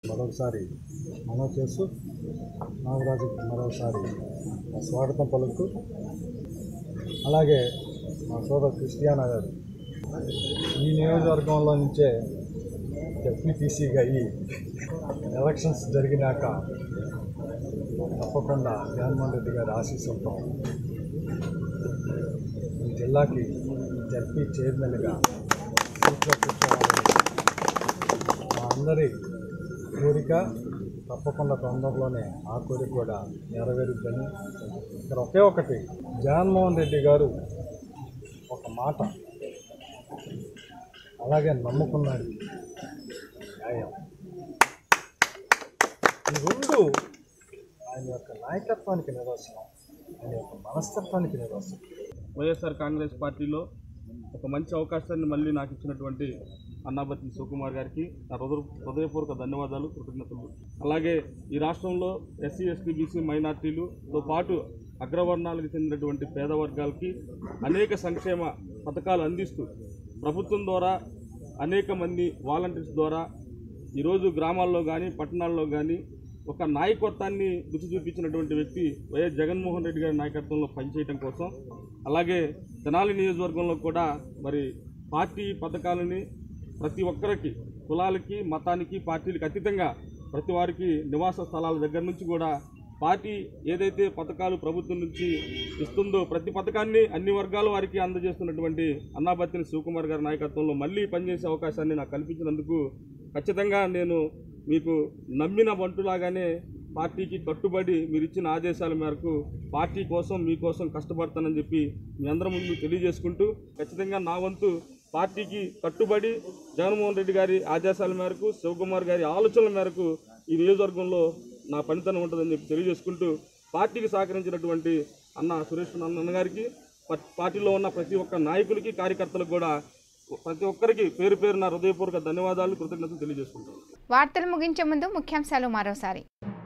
మరొకసారి మనవి చేస్తూ నాగరాజుకు మరొకసారి స్వాగతం పలుకుతూ, అలాగే మా సోదరు క్రిస్టియానా గారు ఈ నియోజకవర్గంలో నుంచే జెడ్పీటీసీగా ఈ ఎలక్షన్స్ జరిగినాక తప్పకుండా జగన్మోహన్ రెడ్డి గారి ఆశీస్సులతో ఈ జిల్లాకి జెడ్పీ చైర్మన్గా సీట్లో కూర్చోవాలని మా అందరి కోరిక. తప్పకుండా తొందరలోనే ఆ కోరిక కూడా నెరవేరుద్దని. ఇక్కడ ఒకే ఒకటి, జగన్మోహన్ రెడ్డి గారు ఒక మాట అలాగే నమ్ముకున్నాడు న్యాయం. ఈ రెండు ఆయన యొక్క నాయకత్వానికి నిదర్శనం, ఆయన యొక్క మనస్తత్వానికి నిదర్శనం. వైఎస్ఆర్ కాంగ్రెస్ పార్టీలో ఒక మంచి అవకాశాన్ని మళ్ళీ నాకు ఇచ్చినటువంటి అన్నాబత్తిని శివకుమార్ గారికి నా హృదయపూర్వక ధన్యవాదాలు, కృతజ్ఞతలు. అలాగే ఈ రాష్ట్రంలో ఎస్సీ, ఎస్టీ, బీసీ మైనార్టీలతో పాటు అగ్రవర్ణాలకు చెందినటువంటి పేద వర్గాలకి అనేక సంక్షేమ పథకాలు అందిస్తూ ప్రభుత్వం ద్వారా అనేక మంది వాలంటీర్స్ ద్వారా ఈరోజు గ్రామాల్లో కానీ పట్టణాల్లో కానీ ఒక నాయకత్వాన్ని రుచి చూపించినటువంటి వ్యక్తి వైఎస్ జగన్మోహన్ రెడ్డి గారి నాయకత్వంలో పనిచేయడం కోసం, అలాగే తెనాలి నియోజకవర్గంలో కూడా మరి పార్టీ పథకాలని ప్రతి ఒక్కరికి, కులాలకి, మతానికి, పార్టీలకు అతీతంగా ప్రతి వారికి నివాస స్థలాల దగ్గర నుంచి కూడా పార్టీ ఏదైతే పథకాలు ప్రభుత్వం నుంచి ఇస్తుందో ప్రతి పథకాన్ని అన్ని వర్గాల వారికి అందజేస్తున్నటువంటి అన్నాబత్తిని శివకుమార్ గారి నాయకత్వంలో మళ్ళీ పనిచేసే అవకాశాన్ని నాకు కల్పించినందుకు ఖచ్చితంగా నేను మీకు నమ్మిన బంటులాగానే పార్టీకి కట్టుబడి మీరు ఇచ్చిన ఆదేశాల మేరకు పార్టీ కోసం మీకోసం కష్టపడతానని చెప్పి మీ అందరి ముందు తెలియజేసుకుంటూ, ఖచ్చితంగా నా వంతు పార్టీకి కట్టుబడి జగన్మోహన్ రెడ్డి గారి ఆదేశాల మేరకు, శివకుమార్ గారి ఆలోచనల మేరకు ఈ నియోజకవర్గంలో నా పనితనం ఉంటుందని చెప్పి తెలియజేసుకుంటూ, పార్టీకి సహకరించినటువంటి అన్న సురేష్ అన్న గారికి, పార్టీలో ఉన్న ప్రతి ఒక్క నాయకులకి, కార్యకర్తలకు కూడా ప్రతి ఒక్కరికి పేరు పేరు నా హృదయపూర్వక ధన్యవాదాలు, కృతజ్ఞతలు తెలియజేసుకుంటాను. వార్తలు ముగించే ముందు ముఖ్యాంశాలు మరోసారి.